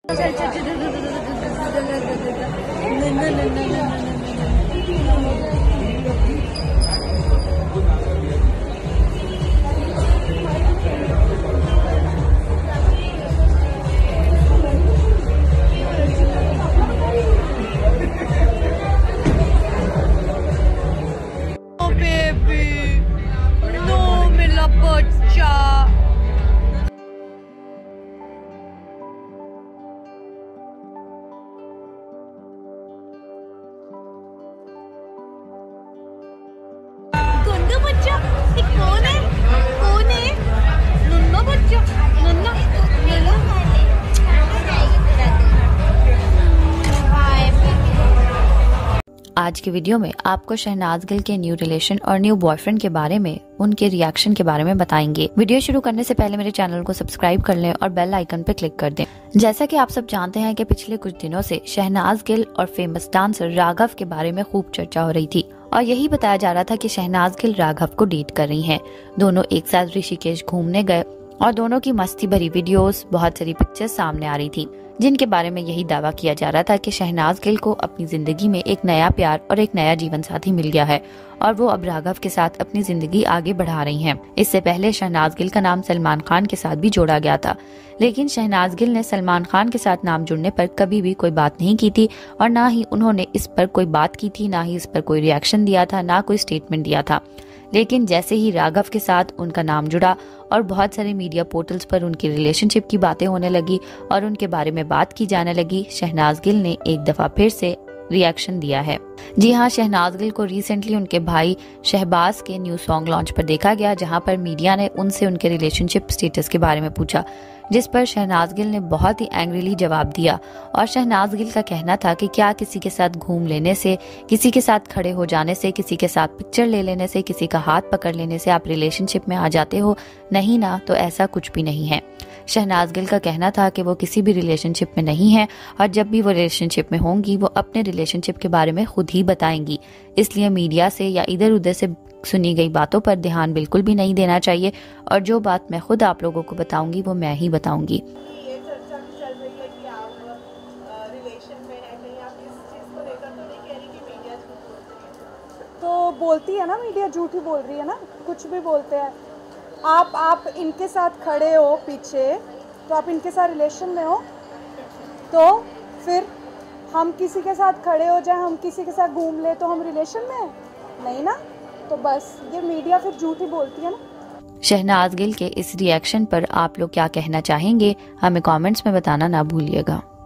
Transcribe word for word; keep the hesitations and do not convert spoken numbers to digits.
बच्चा कौन है? कौन है? नन्ना बच्चा, नन्ना आज की वीडियो में आपको शहनाज गिल के न्यू रिलेशन और न्यू बॉयफ्रेंड के बारे में, उनके रिएक्शन के बारे में बताएंगे। वीडियो शुरू करने से पहले मेरे चैनल को सब्सक्राइब कर लें और बेल आइकन पर क्लिक कर दें। जैसा कि आप सब जानते हैं कि पिछले कुछ दिनों से शहनाज गिल और फेमस डांसर राघव के बारे में खूब चर्चा हो रही थी और यही बताया जा रहा था कि शहनाज गिल राघव को डेट कर रही हैं। दोनों एक साथ ऋषिकेश घूमने गए और दोनों की मस्ती भरी वीडियोस, बहुत सारी पिक्चर्स सामने आ रही थी, जिनके बारे में यही दावा किया जा रहा था कि शहनाज गिल को अपनी जिंदगी में एक नया प्यार और एक नया जीवन साथी मिल गया है और वो अब राघव के साथ अपनी जिंदगी आगे बढ़ा रही हैं। इससे पहले शहनाज गिल का नाम सलमान खान के साथ भी जोड़ा गया था, लेकिन शहनाज गिल ने सलमान खान के साथ नाम जुड़ने पर कभी भी कोई बात नहीं की थी और ना ही उन्होंने इस पर कोई बात की थी, ना ही इस पर कोई रिएक्शन दिया था, ना कोई स्टेटमेंट दिया था। लेकिन जैसे ही राघव के साथ उनका नाम जुड़ा और बहुत सारे मीडिया पोर्टल्स पर उनकी रिलेशनशिप की बातें होने लगी और उनके बारे में बात की जाने लगी, शहनाज गिल ने एक दफा फिर से रिएक्शन दिया है। जी हाँ, शहनाज गिल को रिसेंटली उनके भाई शहबाज के न्यू सॉन्ग लॉन्च पर देखा गया, जहां पर मीडिया ने उनसे उनके रिलेशनशिप स्टेटस के बारे में पूछा, जिस पर शहनाज गिल ने बहुत ही एंग्रीली जवाब दिया। और शहनाज गिल का कहना था कि क्या किसी के साथ घूम लेने से, किसी के साथ खड़े हो जाने से, किसी के साथ पिक्चर ले लेने से, किसी का हाथ पकड़ लेने से आप रिलेशनशिप में आ जाते हो? नहीं ना, तो ऐसा कुछ भी नहीं है। शहनाज गिल का कहना था कि वो किसी भी रिलेशनशिप में नहीं है और जब भी वो रिलेशनशिप में होंगी वो अपने रिलेशनशिप के बारे में खुद ही बताएंगी। इसलिए मीडिया से या इधर उधर से सुनी गई बातों पर ध्यान बिल्कुल भी नहीं देना चाहिए और जो बात मैं खुद आप लोगों को बताऊंगी वो मैं ही बताऊंगी। ये चर्चा भी चल रही है कि आप रिलेशन में हैं, कहीं आप इस चीज़ को लेकर तो नहीं कह रही कि मीडिया झूठ बोलती है? तो बोलती है ना, मीडिया झूठ ही बोल रही है ना, कुछ भी बोलते हैं। आप आप इनके साथ खड़े हो पीछे, तो आप इनके साथ रिलेशन में हो, तो फिर हम किसी के साथ खड़े हो जाए, हम किसी के साथ घूम ले, तो हम रिलेशन में हैं? नहीं ना, तो बस ये मीडिया फिर झूठ ही बोलती है ना। शहनाज गिल के इस रिएक्शन पर आप लोग क्या कहना चाहेंगे, हमें कमेंट्स में बताना ना भूलिएगा।